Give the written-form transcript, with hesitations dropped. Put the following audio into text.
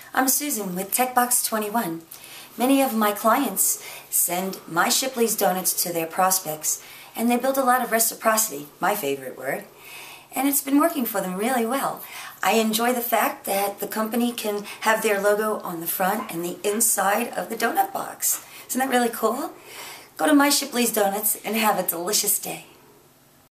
I'm Susan with TechBox21. Many of my clients send my Shipley's donuts to their prospects, and they build a lot of reciprocity, my favorite word, and it's been working for them really well. I enjoy the fact that the company can have their logo on the front and the inside of the donut box. Isn't that really cool? Go to My Shipley's Donuts and have a delicious day.